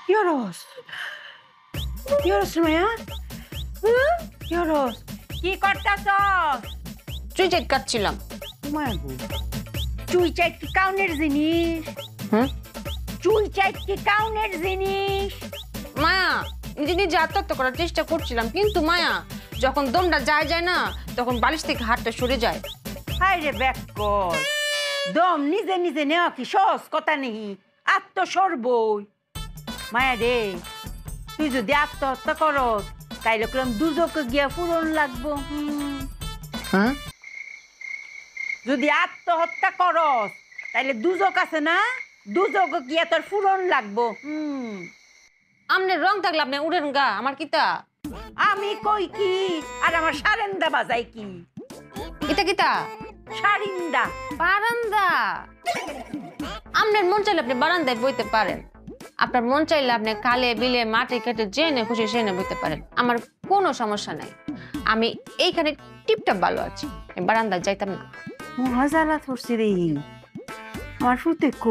Yoros. Yoros Maya? Yoros. কি করতাছস? চুই site কাটছিলাম। মায়া গো। চুই চাইট কি কাউনের জিনিস? চুই চাইট কি কাউনের জিনিস? মায়া নিজে নিজে আত্মহত্যা করার চেষ্টা করছিলাম, কিন্তু মায়া যখন দমটা যায় না তখন বালিশ থেকে হাতটা সরে যায়। হায় রে বেকর। দম নিজে নিজে নেওয়া কি সহজ কথা নেই, আত্মসর্বই। মায়া রে, তুই যদি আত্মহত্যা করস তাইলে কলম দুজকে গিয়া পূরণ লাগবো। হ্যাঁ, যদি আত্মহত্যা করস তাইলে দুজক আছে না, দুজকে গিয়া তোর পূরণ লাগবো। আমনের রং থাকলে আপনি উড়েন গা, আমার কিতা? আমি কই কি আর আমার সারেন্দা বাজাই কি? কিতা কিতা? সারিন্দা। বারান্দা। আপনার মন চাইলে আপনি বারান্দায় বইতে পারেন, আপনার মন চাইলে আপনি খালে বিলে মাঠে কেটে জেনে খুশি সেনে বইতে পারেন, আমার কোনো সমস্যা নাই। আমি এইখানে টিপটাপ ভালো আছি, আমি বারান্দায় যাইতাম না। মহাজালা ধরছি রে আমার ফুতে কো।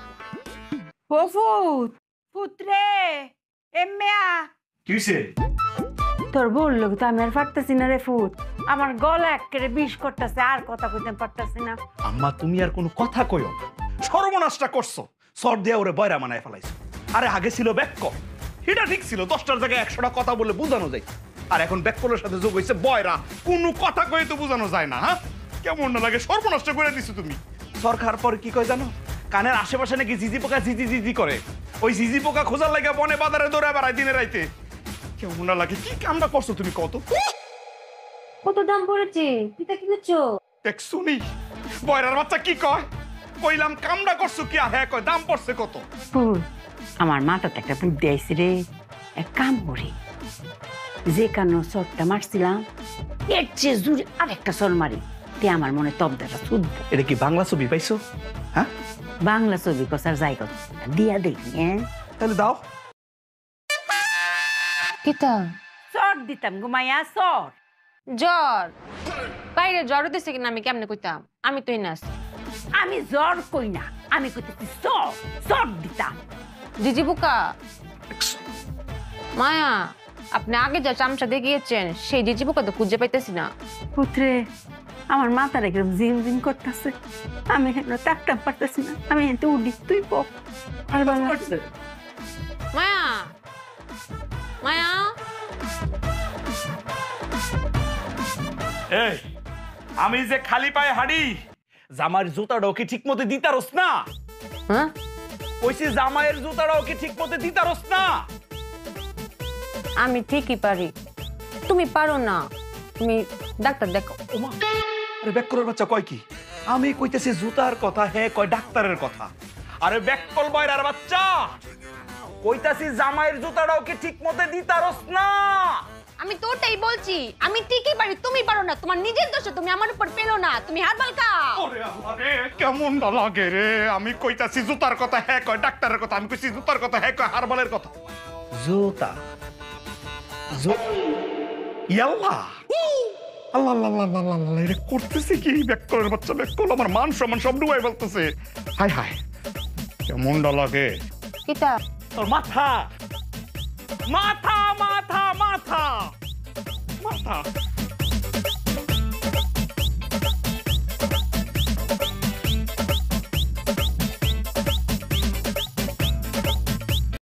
ও ফুত, পুত্রে এম্মেয়া। কিসে? তোর বললো তো আমি আর পারতেছি না রে ফুত, আমার গলা একেবারে বিষ করতেছে, আর কথা কইতে পারতেছি না। আম্মা তুমি আর কোনো কথা কইও না, সর্বনাশটা করছো, সর দিয়ে ওরে বয়রা মানায় ফেলাইছো। আরে আগে ছিল ব্যাক্য, এটা ঠিক ছিল, 10টার জায়গায় 100টা কথা বলে বোঝানো যায়, আর এখন ব্যাক্যলের সাথে যোগ হয়েছে বয়রা, কোনো কথা কয়ে তো বোঝানো যায় না। হ্যাঁ, কেমন না লাগে, সর্বনাশটা করে দিছো তুমি। সরকার পরে কি কয় জানো, কানের আশেপাশে নাকি জিজি পোকা জিজি জিজি করে, ওই জিজি পোকা খোঁজার লাগে বনে বাজারে দৌড়ে বেড়ায় দিনে রাইতে। কেমন না লাগে, কি কামটা করছো তুমি কত? কত দাম পড়েছে? কিতা কিনেছো? দেখ শুনি বয়রার বাচ্চা কি কয়, কইলাম কামটা করছো কি, আর হ্যাঁ কয় দাম পড়ছে কত। ফুল, আমার মাথাতে একটা বুদ্ধি আইছে রে, এক কাম করি, যে কানো চটটা মারছিলাম এর চেয়ে জোরে আরেকটা চর মারি, তে আমার মনে তবদাটা শুদ্ধ। এটা কি বাংলা ছবি পাইছো? হ্যাঁ, বাংলা ছবি কসার যাই কত দিয়া দেখি। হ্যাঁ তাহলে দাও। কিতা? চর দিতাম ঘুমাইয়া চর। জ্বর? বাইরে জ্বর হতেছে কিনা আমি কেমনে কইতাম? আমি তো না আছি। আমি জ্বর কই না, আমি কইতেছি চর, চর দিতাম। জিজি বুকা মায়া, আপনি আগে যা চামচা দেখিয়েছেন সেই জিজি বুকা তো খুঁজে পাইতেছি না। পুত্রে, আমার মাথার একদম জিম জিম করতেছে, আমি হেন তাকতাম পারতেছি না, আমি হেন তো উঠি, তুই পক। আর বাবা মায়া, মায়া, এই আমি যে খালি পায়ে হাঁড়ি, জামাইয়ের জুতাটাও কি ঠিক মতো দিতারস না? হ্যাঁ কইছি জামাইয়ের জুতাটাও কি ঠিক মতো দিতারস না? আমি ঠিকই পারি, তুমি পারো না, তুমি ডাক্তার দেখো। ওমা, আরে ব্যাককলের বাচ্চা কয় কি? আমি কইতেছি জুতার কথা, হে কয় ডাক্তারের কথা। আরে ব্যাককল বয়রার বাচ্চা, কইতাছি জামাইয়ের জুতাটাও কি ঠিক মতো দিতারস না? আমি তো ওটাই বলছি, আমি ঠিকই পারি, তুমি পারো না, তোমার নিজের দোষে তুমি আমার উপর পেলো না, তুমি হারবাল খাও। ওরে আল্লাহ রে, কেমন না লাগে রে। আমি কইতাছি জুতার কথা, হে কয় ডাক্তারের কথা। আমি কইছি জুতার কথা, হে কয় হারবালের কথা। জুতা ইয়াল্লা, আল্লাহ আল্লাহ আল্লাহ আল্লাহ আল্লাহ, এটা করতেছে কি ব্যাককলের বাচ্চা? ব্যাককল আমার মান সম্মান সব ডুবাই ফেলতেছে। হায় হায়, কেমন না লাগে। কিতা? তোর মাথা মাথা মাথা মাথা মাথা